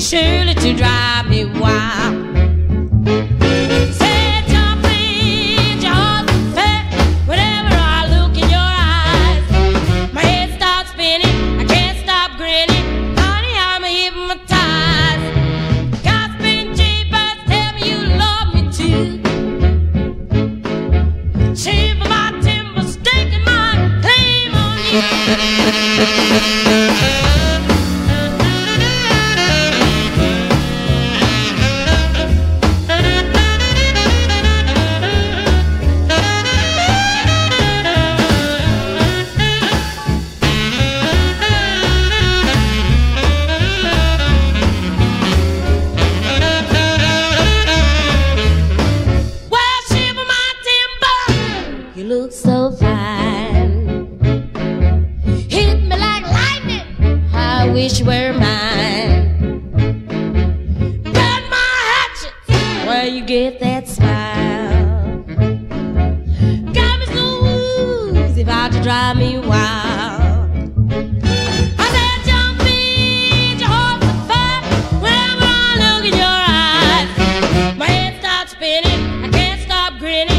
surely to drive me wild. Said your face, your heart's fat. Whenever I look in your eyes, my head starts spinning, I can't stop grinning. Honey, I'm hypnotized. Gossiping cheapers tell me you love me too. Shiver my timber, staking my claim on you. You look so fine, hit me like lightning, I wish you were mine. Got my hatchet, where you get that smile. Got me so woozy, about to drive me wild. I said your feet, your heart's so fat. Whenever I look in your eyes, my head starts spinning, I can't stop grinning.